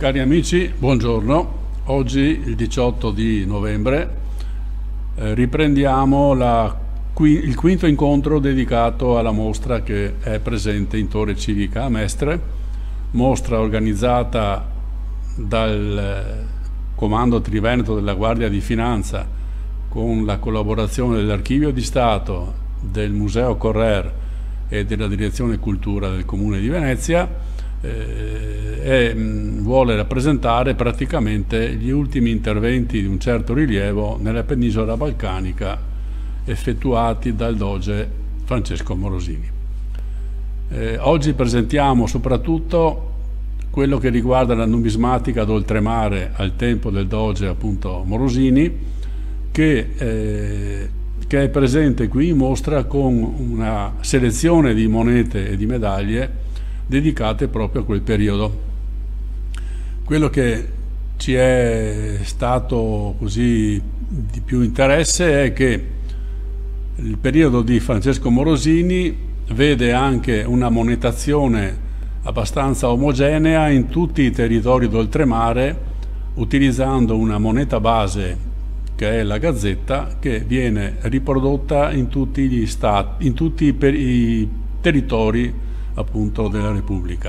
Cari amici, buongiorno. Oggi, il 18 di novembre, riprendiamo il quinto incontro dedicato alla mostra che è presente in Torre Civica a Mestre, mostra organizzata dal Comando Triveneto della Guardia di Finanza con la collaborazione dell'Archivio di Stato, del Museo Correr e della Direzione Cultura del Comune di Venezia, e vuole rappresentare praticamente gli ultimi interventi di un certo rilievo nella penisola balcanica effettuati dal Doge Francesco Morosini. Oggi presentiamo soprattutto quello che riguarda la numismatica d'oltremare al tempo del Doge appunto Morosini, che è presente qui in mostra con una selezione di monete e di medaglie dedicate proprio a quel periodo. Quello che ci è stato così di più interesse è che il periodo di Francesco Morosini vede anche una monetazione abbastanza omogenea in tutti i territori d'oltremare, utilizzando una moneta base che è la gazzetta, che viene riprodotta in tutti gli stati, in tutti i territori appunto della Repubblica.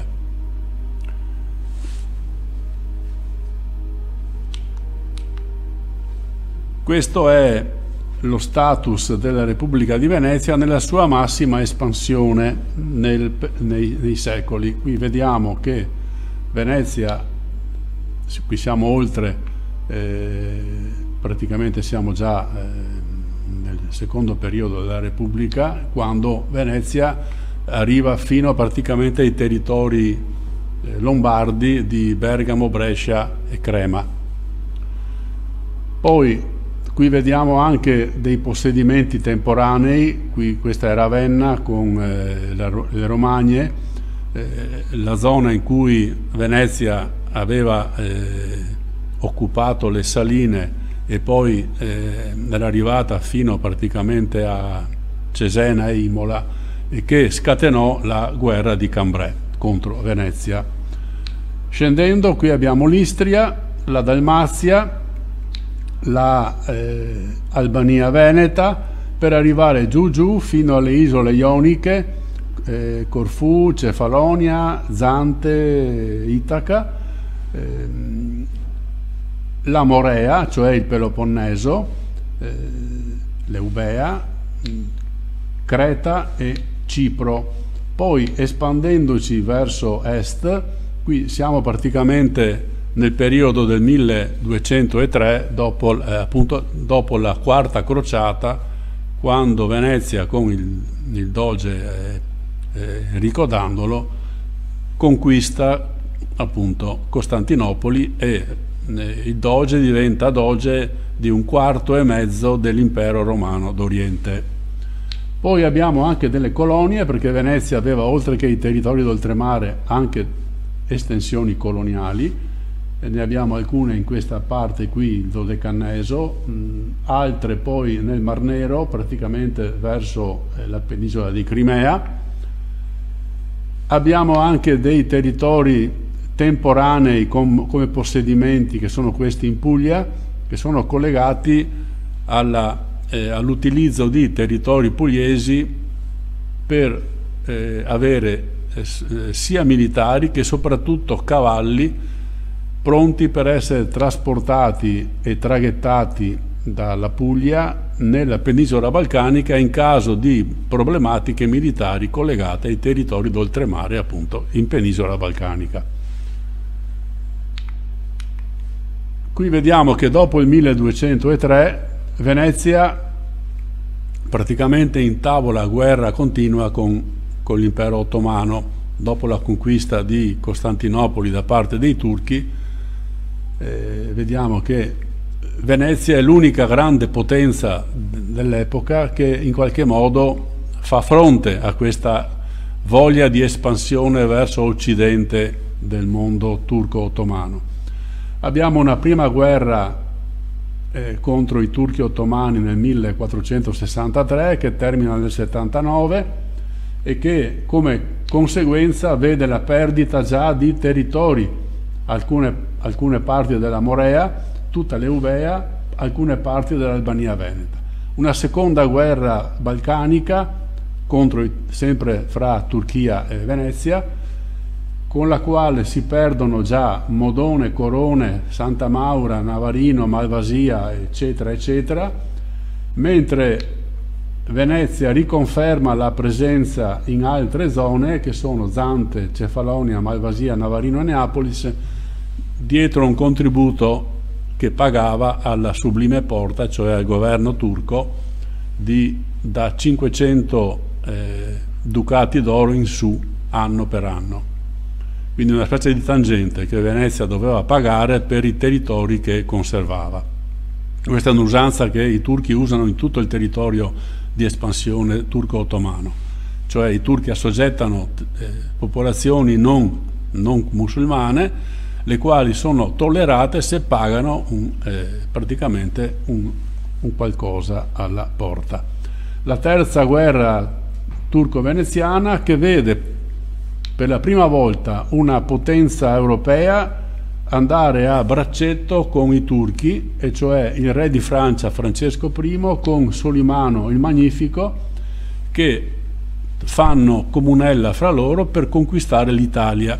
Questo è lo status della Repubblica di Venezia nella sua massima espansione nei secoli. Qui vediamo che Venezia, qui siamo oltre, praticamente siamo già nel secondo periodo della Repubblica, quando Venezia arriva fino a praticamente ai territori lombardi di Bergamo, Brescia e Crema. Poi qui vediamo anche dei possedimenti temporanei. Questa è Ravenna con le Romagne, la zona in cui Venezia aveva occupato le saline e poi era arrivata fino praticamente a Cesena e Imola, e che scatenò la guerra di Cambrai contro Venezia. Scendendo qui abbiamo l'Istria, la Dalmazia, la Albania Veneta, per arrivare giù fino alle isole ioniche, Corfù, Cefalonia, Zante, Itaca, la Morea, cioè il Peloponneso, l'Eubea, Creta e Cipro. Poi espandendoci verso est, qui siamo praticamente nel periodo del 1203, dopo la quarta crociata, quando Venezia con il doge Enrico Dandolo conquista appunto Costantinopoli, e il doge diventa doge di 1/4 dell'impero romano d'Oriente. Poi abbiamo anche delle colonie, perché Venezia aveva, oltre che i territori d'oltremare, anche estensioni coloniali, e ne abbiamo alcune in questa parte qui, il Dodecanneso, altre poi nel Mar Nero, praticamente verso la penisola di Crimea. Abbiamo anche dei territori temporanei come possedimenti, che sono questi in Puglia, che sono collegati all'utilizzo di territori pugliesi per avere sia militari che soprattutto cavalli pronti per essere trasportati e traghettati dalla Puglia nella penisola balcanica in caso di problematiche militari collegate ai territori d'oltremare appunto in penisola balcanica. Qui vediamo che dopo il 1203 Venezia praticamente intavola guerra continua con l'impero ottomano. Dopo la conquista di Costantinopoli da parte dei turchi, vediamo che Venezia è l'unica grande potenza dell'epoca che in qualche modo fa fronte a questa voglia di espansione verso occidente del mondo turco-ottomano. Abbiamo una prima guerra contro i turchi ottomani nel 1463, che termina nel 79, e che come conseguenza vede la perdita già di territori alcune parti della Morea, tutta l'Eubea, alcune parti dell'Albania veneta. Una seconda guerra balcanica sempre fra Turchia e Venezia, con la quale si perdono già Modone, Corone, Santa Maura, Navarino, Malvasia, eccetera, eccetera, mentre Venezia riconferma la presenza in altre zone, che sono Zante, Cefalonia, Malvasia, Navarino e Neapolis, dietro un contributo che pagava alla Sublime Porta, cioè al governo turco, da 500 ducati d'oro in su, anno per anno. Quindi una specie di tangente che Venezia doveva pagare per i territori che conservava. Questa è un'usanza che i turchi usano in tutto il territorio di espansione turco-ottomano, cioè i turchi assoggettano popolazioni non musulmane, le quali sono tollerate se pagano praticamente un qualcosa alla porta. La terza guerra turco-veneziana, che vede per la prima volta una potenza europea andare a braccetto con i turchi, e cioè il re di Francia Francesco I con Solimano il Magnifico, che fanno comunella fra loro per conquistare l'Italia.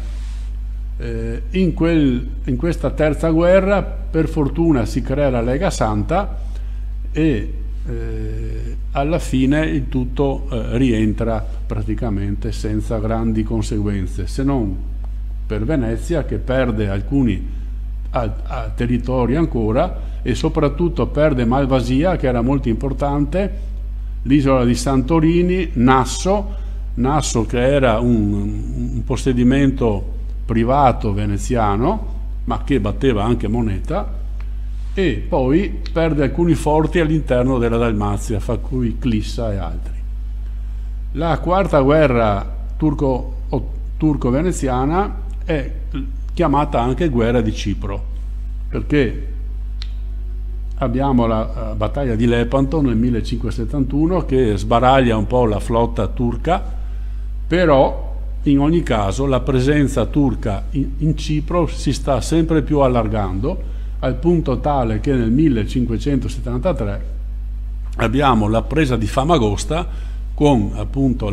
In questa terza guerra per fortuna si crea la Lega Santa e alla fine il tutto rientra praticamente senza grandi conseguenze, se non per Venezia, che perde alcuni territori ancora, e soprattutto perde Malvasia, che era molto importante, l'isola di Santorini, Nasso che era un possedimento privato veneziano, ma che batteva anche moneta, e poi perde alcuni forti all'interno della Dalmazia, fra cui Clissa e altri. La quarta guerra turco-veneziana è chiamata anche guerra di Cipro, perché abbiamo la battaglia di Lepanto nel 1571 che sbaraglia un po' la flotta turca, però in ogni caso la presenza turca in Cipro si sta sempre più allargando, al punto tale che nel 1573 abbiamo la presa di Famagosta con appunto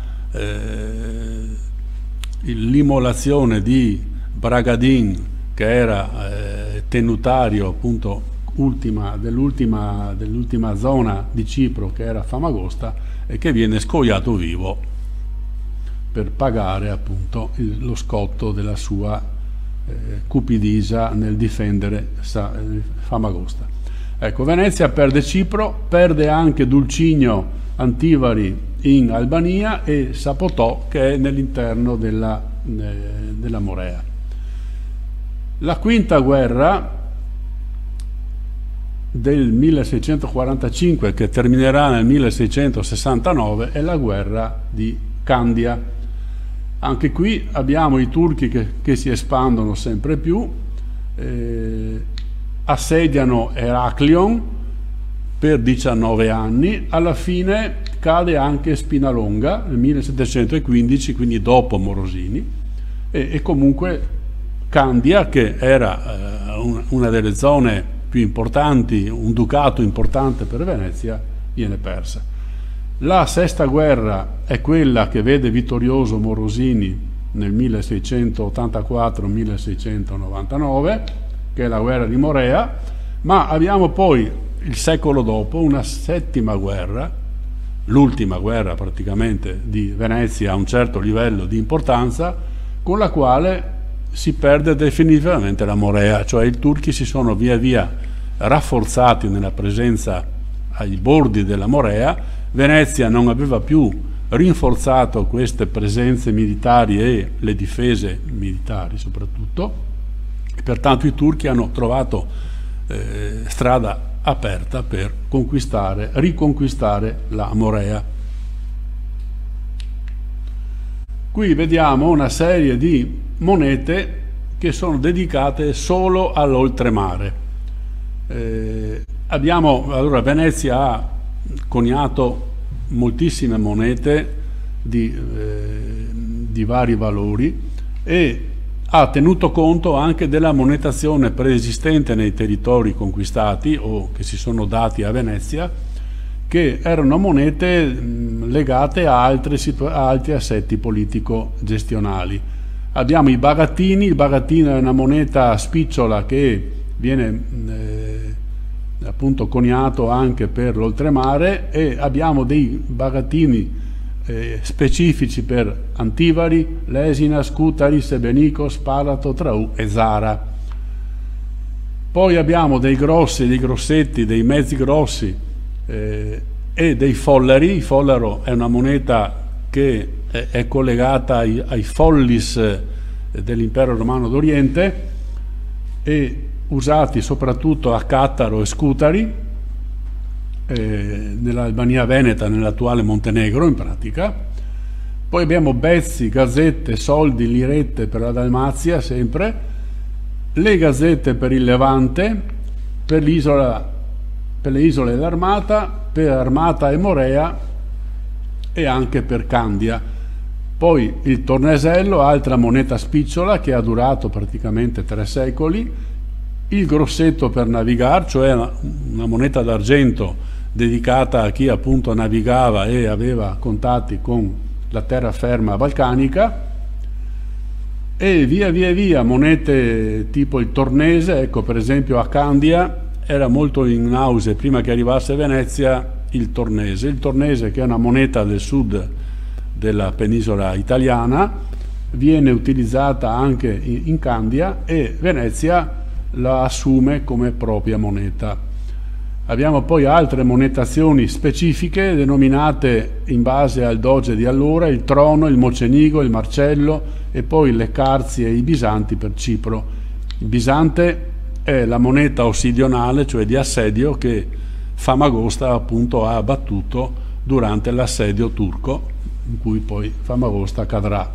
l'immolazione di Bragadin, che era tenutario appunto dell'ultima zona di Cipro, che era Famagosta, e che viene scoiato vivo per pagare appunto lo scotto della sua cupidisa nel difendere Famagosta. Ecco, Venezia perde Cipro, perde anche Dulcineo Antivari in Albania e Sapotò, che è nell'interno della Morea. La quinta guerra del 1645, che terminerà nel 1669, è la guerra di Candia. Anche qui abbiamo i turchi che si espandono sempre più, assediano Eraclion per 19 anni, alla fine cade anche Spinalonga nel 1715, quindi dopo Morosini, e comunque Candia, che era una delle zone più importanti, un ducato importante per Venezia, viene persa. La sesta guerra è quella che vede vittorioso Morosini nel 1684-1699, che è la guerra di Morea, ma abbiamo poi il secolo dopo una settima guerra, l'ultima guerra praticamente di Venezia a un certo livello di importanza, con la quale si perde definitivamente la Morea, cioè i turchi si sono via via rafforzati nella presenza ai bordi della Morea. Venezia non aveva più rinforzato queste presenze militari e le difese militari soprattutto, e pertanto i turchi hanno trovato strada aperta per riconquistare la Morea. Qui vediamo una serie di monete che sono dedicate solo all'oltremare. Allora Venezia ha coniato moltissime monete di vari valori, e ha tenuto conto anche della monetazione preesistente nei territori conquistati o che si sono dati a Venezia, che erano monete legate a altri assetti politico-gestionali. Abbiamo i bagattini. Il bagattino è una moneta spicciola che viene appunto coniato anche per l'oltremare, e abbiamo dei bagattini specifici per Antivari, Lesina, Scutari, Sebenico, Spalato, Traù e Zara. Poi abbiamo dei grossi, dei grossetti, dei mezzi grossi e dei folleri. Il follero è una moneta che è collegata ai follis dell'impero romano d'Oriente e usati soprattutto a Cattaro e Scutari, nell'Albania veneta, nell'attuale Montenegro in pratica. Poi abbiamo bezzi, gazzette, soldi, lirette per la Dalmazia sempre, le gazzette per il Levante, per le isole dell'Armata, per Armata e Morea e anche per Candia. Poi il tornesello, altra moneta spicciola che ha durato praticamente 3 secoli, il grossetto per navigare, cioè una moneta d'argento dedicata a chi appunto navigava e aveva contatti con la terraferma balcanica, e via monete tipo il tornese. Ecco, per esempio a Candia era molto in auge prima che arrivasse Venezia il tornese che è una moneta del sud della penisola italiana, viene utilizzata anche in Candia e Venezia la assume come propria moneta. Abbiamo poi altre monetazioni specifiche denominate in base al doge di allora: il trono, il mocenigo, il marcello e poi le carzi e i bisanti per Cipro. Il bisante è la moneta ossidionale, cioè di assedio, che Famagosta appunto ha abbattuto durante l'assedio turco, in cui poi Famagosta cadrà.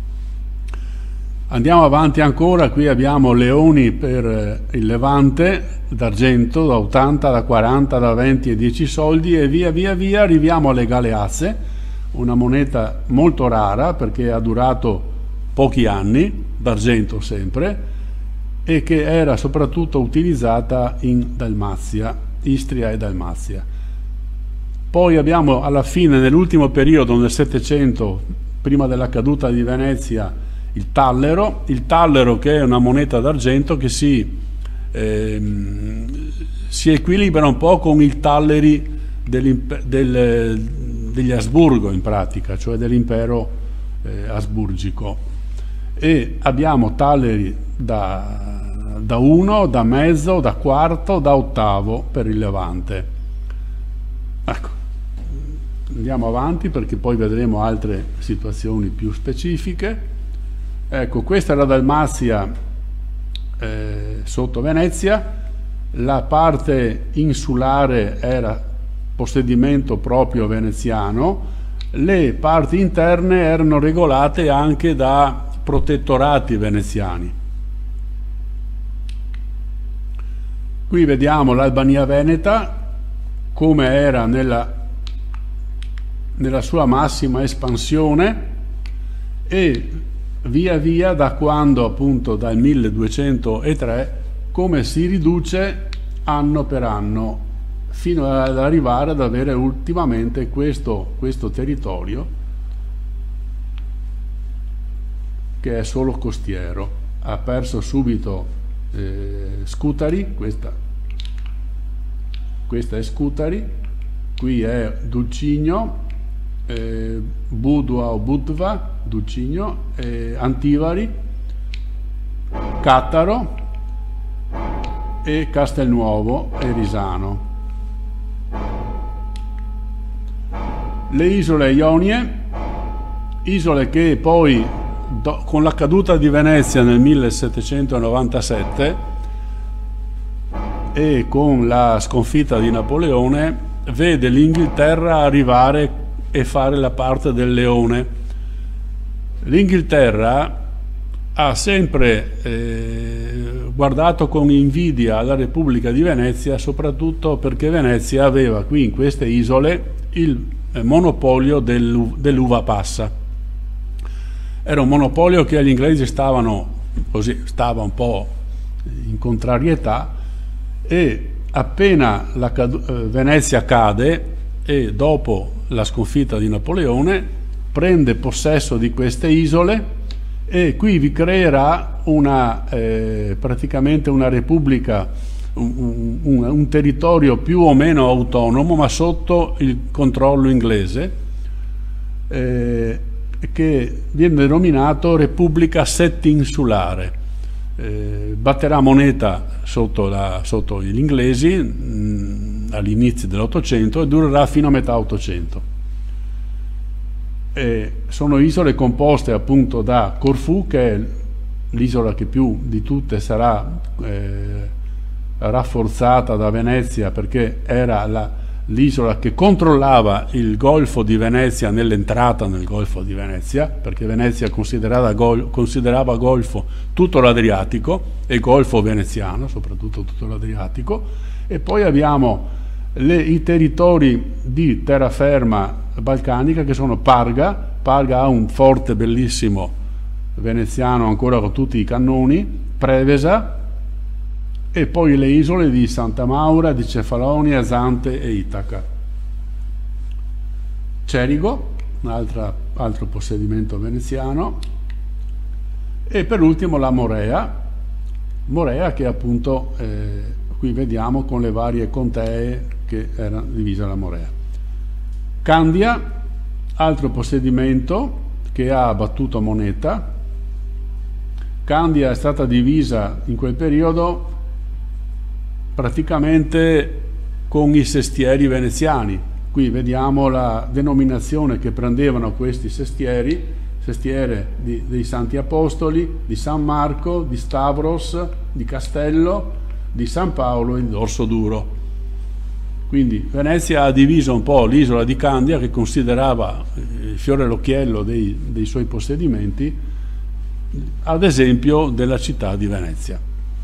Andiamo avanti ancora. Qui abbiamo leoni per il Levante d'argento da 80, da 40, da 20 e 10 soldi, e via arriviamo alle galeazze, una moneta molto rara perché ha durato pochi anni, d'argento sempre, e che era soprattutto utilizzata in Dalmazia, Istria e Dalmazia. Poi abbiamo alla fine, nell'ultimo periodo, nel Settecento, prima della caduta di Venezia, il tallero che è una moneta d'argento che si equilibra un po' con i talleri degli Asburgo in pratica, cioè dell'impero asburgico, e abbiamo talleri da 1, da mezzo, da quarto, da ottavo per il Levante. Ecco, andiamo avanti perché poi vedremo altre situazioni più specifiche. Ecco, questa è la Dalmazia sotto Venezia. La parte insulare era possedimento proprio veneziano, le parti interne erano regolate anche da protettorati veneziani. Qui vediamo l'Albania veneta come era nella sua massima espansione, e via da quando appunto dal 1203 come si riduce anno per anno fino ad arrivare ad avere ultimamente questo territorio che è solo costiero. Ha perso subito Scutari, questa è Scutari, qui è Dulcigno, Budva o Budva, Dulcigno, Antivari, Cattaro e Castelnuovo e Risano. Le isole Ionie, isole che poi con la caduta di Venezia nel 1797 e con la sconfitta di Napoleone vede l'Inghilterra arrivare e fare la parte del leone. L'Inghilterra ha sempre guardato con invidia alla Repubblica di Venezia, soprattutto perché Venezia aveva qui in queste isole il monopolio dell'uva passa. Era un monopolio che gli inglesi stavano così stava un po' in contrarietà, e appena Venezia cade e dopo la sconfitta di Napoleone prende possesso di queste isole, e qui vi creerà praticamente una repubblica, un territorio più o meno autonomo ma sotto il controllo inglese, che viene denominato Repubblica Settinsulare. Batterà moneta sotto gli inglesi all'inizio dell'Ottocento e durerà fino a metà Ottocento. Sono isole composte appunto da Corfù, che è l'isola che più di tutte sarà rafforzata da Venezia, perché era l'isola che controllava il Golfo di Venezia nell'entrata nel Golfo di Venezia, perché Venezia considerava Golfo tutto l'Adriatico e il Golfo veneziano, soprattutto tutto l'Adriatico. E poi abbiamo i territori di terraferma balcanica, che sono Parga ha un forte bellissimo veneziano ancora con tutti i cannoni, Prevesa, e poi le isole di Santa Maura, di Cefalonia, Zante e Itaca. Cerigo, un altro possedimento veneziano, e per ultimo la Morea che appunto qui vediamo con le varie contee che era divisa la Morea. Candia, altro possedimento che ha battuto moneta. Candia è stata divisa in quel periodo praticamente con i sestieri veneziani. Qui vediamo la denominazione che prendevano questi sestiere dei Santi Apostoli, di San Marco, di Stavros, di Castello, di San Paolo e di Dorso Duro. Quindi Venezia ha diviso un po' l'isola di Candia, che considerava il fiore all'occhiello dei suoi possedimenti, ad esempio della città di Venezia.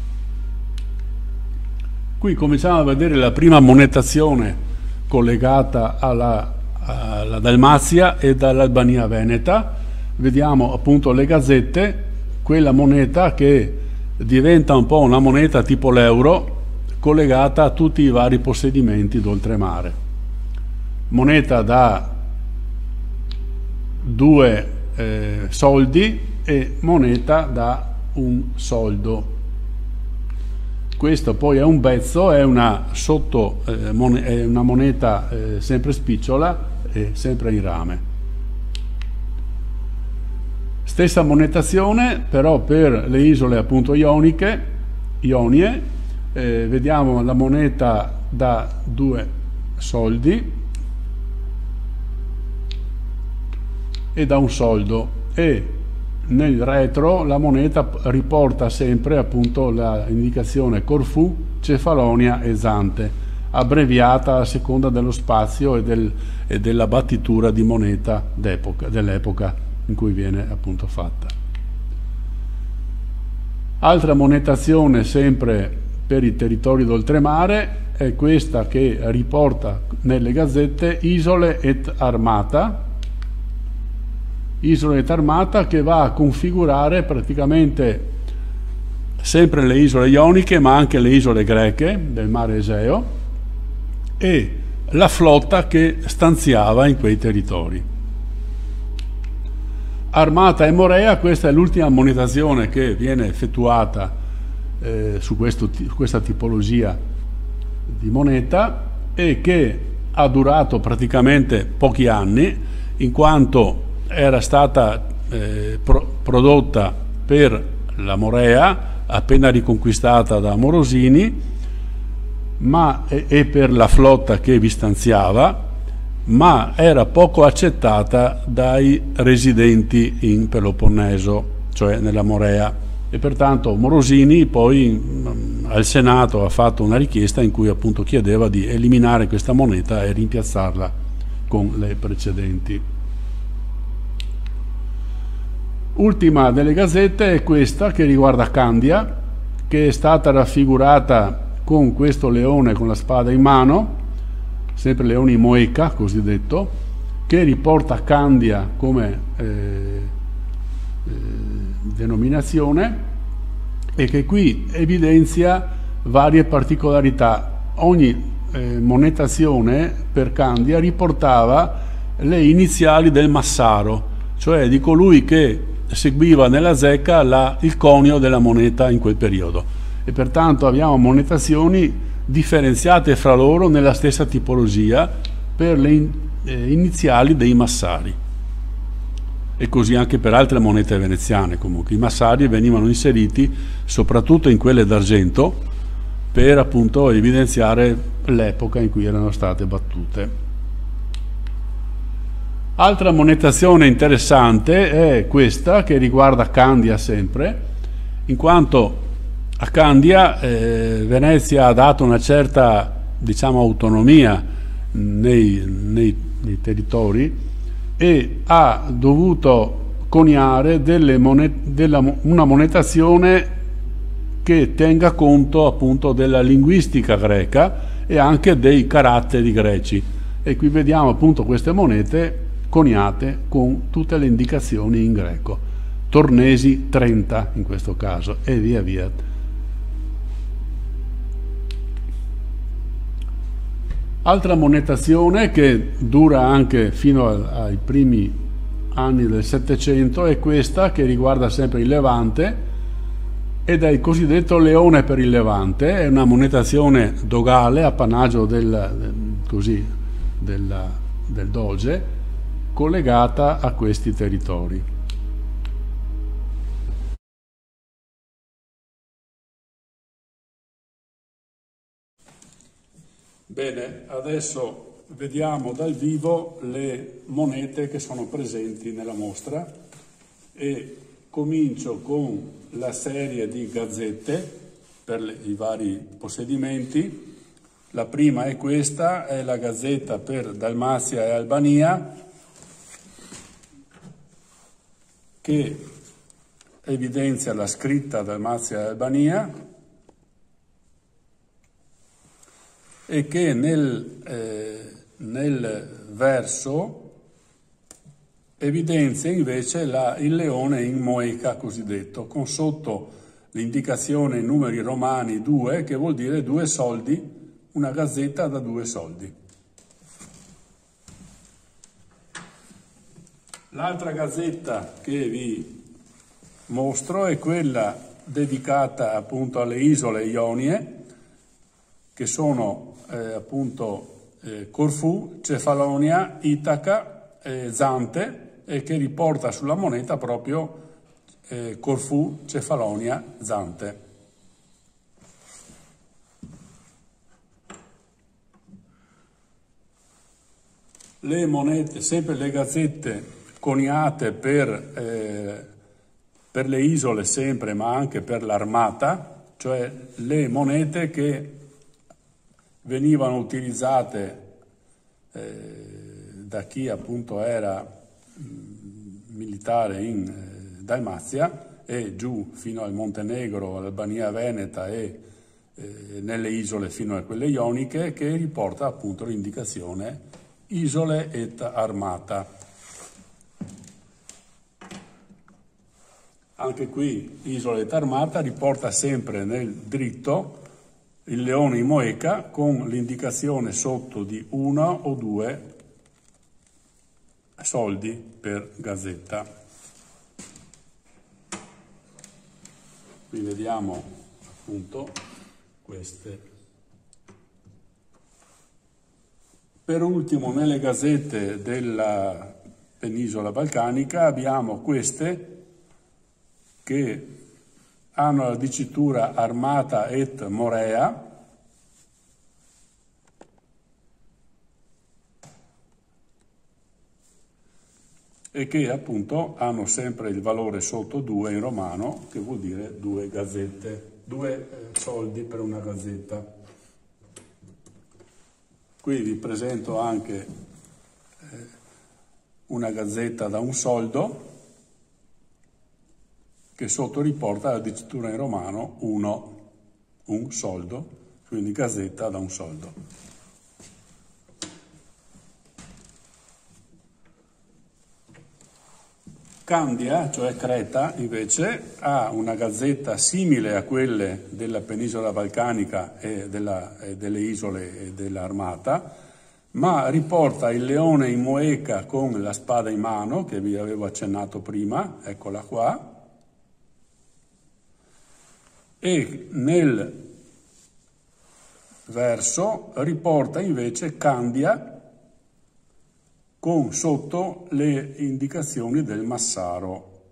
Qui cominciamo a vedere la prima monetazione collegata alla Dalmazia e dall'Albania veneta. Vediamo appunto le gazzette, quella moneta che diventa un po' una moneta tipo l'euro, collegata a tutti i vari possedimenti d'oltremare. Moneta da 2 soldi e moneta da 1 soldo. Questo poi è un bezzo, è una moneta sempre spicciola e sempre in rame. Stessa monetazione però per le isole appunto Ionie. Vediamo la moneta da 2 soldi e da 1 soldo, e nel retro la moneta riporta sempre appunto l'indicazione Corfù, Cefalonia e Zante, abbreviata a seconda dello spazio e della battitura di moneta dell'epoca in cui viene appunto fatta. Altra monetazione sempre per i territori d'oltremare è questa che riporta nelle gazzette Isole et Armata, che va a configurare praticamente sempre le isole ioniche ma anche le isole greche del mare Egeo e la flotta che stanziava in quei territori. Armata e Morea, questa è l'ultima monetazione che viene effettuata su questa tipologia di moneta, e che ha durato praticamente pochi anni, in quanto era stata prodotta per la Morea appena riconquistata da Morosini e per la flotta che vi stanziava, ma era poco accettata dai residenti in Peloponneso, cioè nella Morea, e pertanto Morosini poi al Senato ha fatto una richiesta in cui appunto chiedeva di eliminare questa moneta e rimpiazzarla con le precedenti. Ultima delle gazzette è questa che riguarda Candia, che è stata raffigurata con questo leone con la spada in mano, sempre leone moeca cosiddetto, che riporta Candia come denominazione, e che qui evidenzia varie particolarità. Ogni monetazione per Candia riportava le iniziali del massaro, cioè di colui che seguiva nella zecca il conio della moneta in quel periodo, e pertanto abbiamo monetazioni differenziate fra loro nella stessa tipologia per le iniziali dei massari, e così anche per altre monete veneziane. Comunque i massari venivano inseriti soprattutto in quelle d'argento per appunto evidenziare l'epoca in cui erano state battute. Altra monetazione interessante è questa, che riguarda Candia sempre, in quanto a Candia Venezia ha dato una certa, diciamo, autonomia nei territori e ha dovuto coniare una monetazione che tenga conto appunto della linguistica greca e anche dei caratteri greci, e qui vediamo appunto queste monete coniate con tutte le indicazioni in greco, tornesi 30 in questo caso, e via via. Altra monetazione che dura anche fino ai primi anni del Settecento è questa, che riguarda sempre il Levante, ed è il cosiddetto leone per il Levante. È una monetazione dogale, appannaggio del doge, collegata a questi territori. Bene, adesso vediamo dal vivo le monete che sono presenti nella mostra, e comincio con la serie di gazzette per i vari possedimenti. La prima è questa, è la gazzetta per Dalmazia e Albania, che evidenzia la scritta Dalmazia e Albania, e che nel verso evidenzia invece il leone in moeca cosiddetto, con sotto l'indicazione in numeri romani 2, che vuol dire 2 soldi, una gazzetta da 2 soldi. L'altra gazzetta che vi mostro è quella dedicata appunto alle isole Ionie, che sono appunto Corfù, Cefalonia, Itaca, Zante, e che riporta sulla moneta proprio Corfù, Cefalonia, Zante. Le monete, sempre le gazzette coniate per le isole sempre, ma anche per l'armata, cioè le monete che venivano utilizzate da chi appunto era militare in Dalmazia e giù fino al Montenegro, all'Albania Veneta e nelle isole fino a quelle ioniche, che riporta appunto l'indicazione isole et armata. Anche qui isole et armata riporta sempre nel dritto il leone in moeca con l'indicazione sotto di 1 o 2 soldi per gazzetta. Qui vediamo appunto queste. Per ultimo, nelle gazzette della penisola balcanica abbiamo queste che hanno la dicitura armata et morea, e che appunto hanno sempre il valore sotto 2 in romano, che vuol dire 2 gazzette, 2 soldi per una gazzetta. Qui vi presento anche una gazzetta da 1 soldo, che sotto riporta la dicitura in romano 1, un soldo, quindi gazzetta da 1 soldo. Candia, cioè Creta, invece, ha una gazzetta simile a quelle della penisola balcanica e delle isole e dell'Armata, ma riporta il leone in moeca con la spada in mano, che vi avevo accennato prima, eccola qua, e nel verso riporta invece Candia con sotto le indicazioni del Massaro.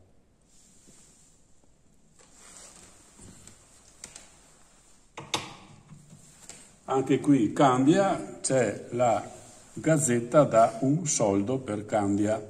Anche qui Candia, c'è la gazzetta da $1 per Candia.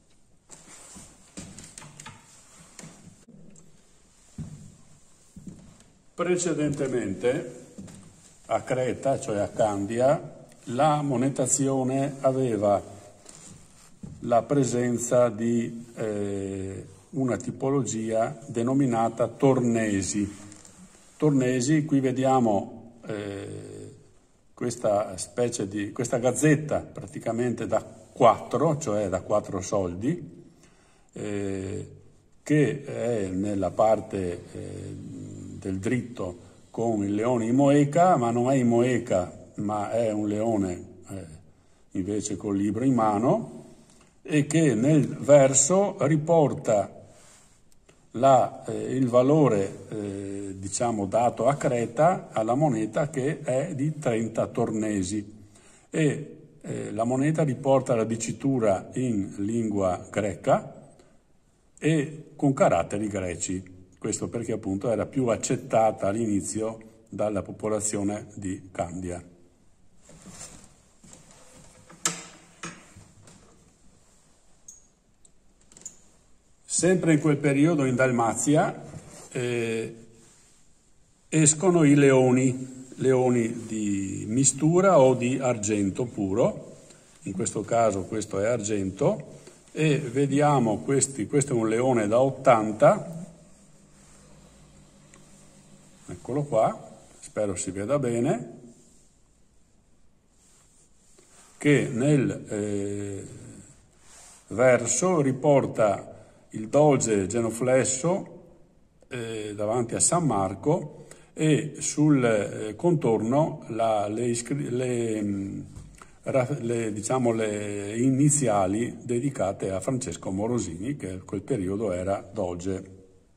Precedentemente a Creta, cioè a Candia, la monetazione aveva la presenza di una tipologia denominata tornesi. Tornesi, qui vediamo questa gazzetta praticamente da 4, cioè da 4 soldi, che è nella parte del dritto con il leone in moeca, ma non è in moeca, ma è un leone invece col libro in mano, e che nel verso riporta il valore diciamo dato a Creta alla moneta, che è di 30 tornesi, e la moneta riporta la dicitura in lingua greca e con caratteri greci. Questo perché appunto era più accettata all'inizio dalla popolazione di Candia. Sempre in quel periodo in Dalmazia escono i leoni di mistura o di argento puro, in questo caso questo è argento, e vediamo questo è un leone da 80, eccolo qua, spero si veda bene, che nel verso riporta il doge genuflesso davanti a San Marco, e sul contorno diciamo le iniziali dedicate a Francesco Morosini, che in quel periodo era doge.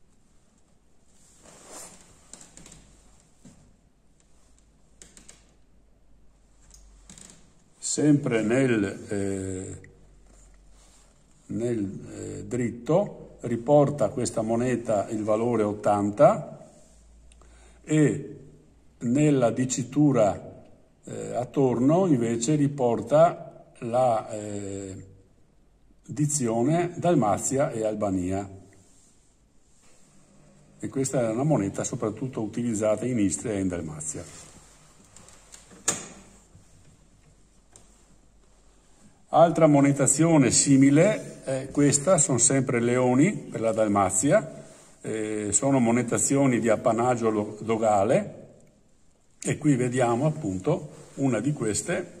Sempre nel dritto riporta questa moneta il valore 80, e nella dicitura attorno invece riporta la dizione Dalmazia e Albania, e questa è una moneta soprattutto utilizzata in Istria e in Dalmazia. Altra monetazione simile è questa, sono sempre leoni per la Dalmazia, sono monetazioni di appannaggio dogale, e qui vediamo appunto una di queste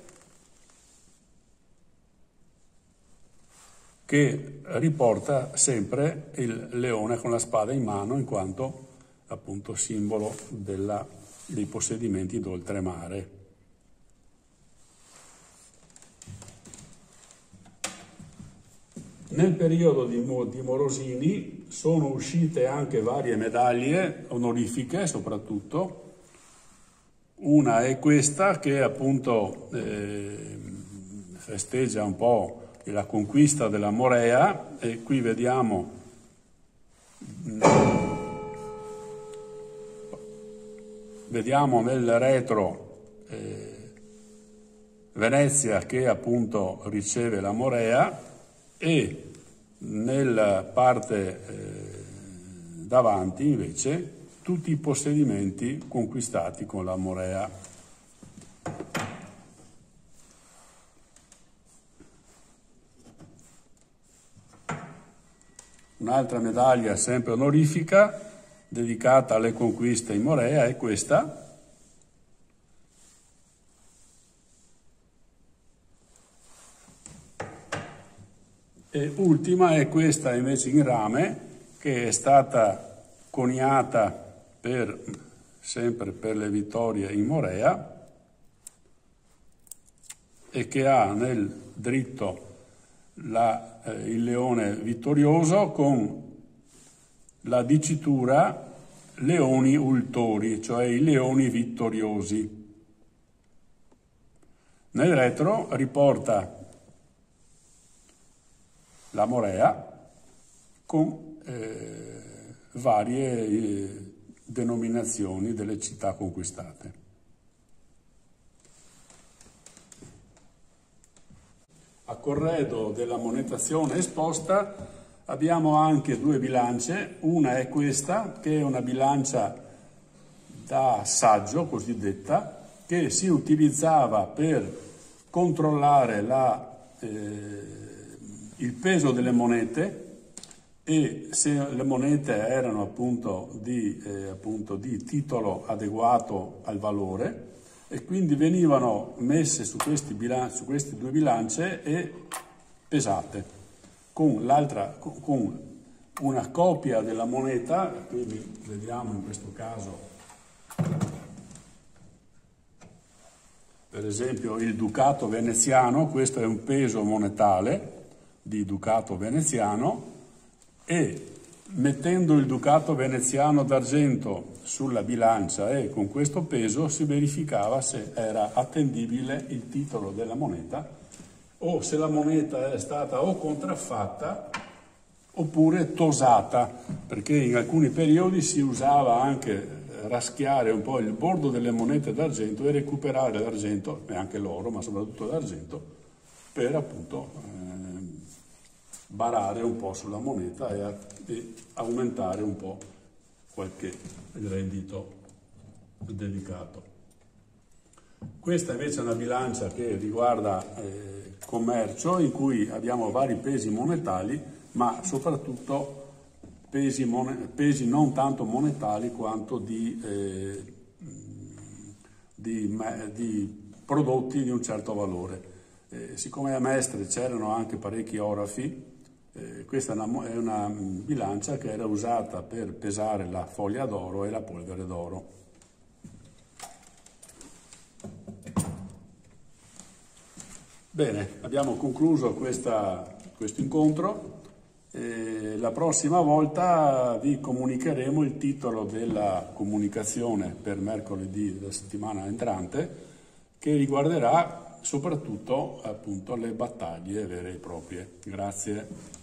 che riporta sempre il leone con la spada in mano, in quanto appunto simbolo dei possedimenti d'oltremare. Nel periodo di Morosini sono uscite anche varie medaglie onorifiche, soprattutto. Una è questa, che appunto festeggia un po' la conquista della Morea, e qui vediamo nel retro Venezia che appunto riceve la Morea, e nella parte davanti invece tutti i possedimenti conquistati con la Morea. Un'altra medaglia sempre onorifica dedicata alle conquiste in Morea è questa, e E ultima è questa invece in rame, che è stata coniata sempre per le vittorie in Morea e che ha nel dritto il leone vittorioso con la dicitura leoni ultori, cioè i leoni vittoriosi. Nel retro riporta la Morea con varie denominazioni delle città conquistate. A corredo della monetazione esposta abbiamo anche due bilance. Una è questa, che è una bilancia da saggio cosiddetta, che si utilizzava per controllare il peso delle monete, e se le monete erano appunto di titolo adeguato al valore, e quindi venivano messe su queste due bilance e pesate con una copia della moneta. Quindi vediamo in questo caso per esempio il ducato veneziano. Questo è un peso monetale di ducato veneziano, e mettendo il ducato veneziano d'argento sulla bilancia e con questo peso si verificava se era attendibile il titolo della moneta, o se la moneta è stata o contraffatta oppure tosata, perché in alcuni periodi si usava anche raschiare un po' il bordo delle monete d'argento e recuperare l'argento, e anche l'oro, ma soprattutto l'argento, per appunto barare un po' sulla moneta e aumentare un po' qualche reddito delicato. Questa invece è una bilancia che riguarda commercio, in cui abbiamo vari pesi monetali, ma soprattutto pesi non tanto monetali quanto di prodotti di un certo valore. Siccome a Mestre c'erano anche parecchi orafi, questa è una bilancia che era usata per pesare la foglia d'oro e la polvere d'oro. Bene, abbiamo concluso questo incontro. La prossima volta vi comunicheremo il titolo della comunicazione per mercoledì della settimana entrante, che riguarderà soprattutto appunto le battaglie vere e proprie. Grazie.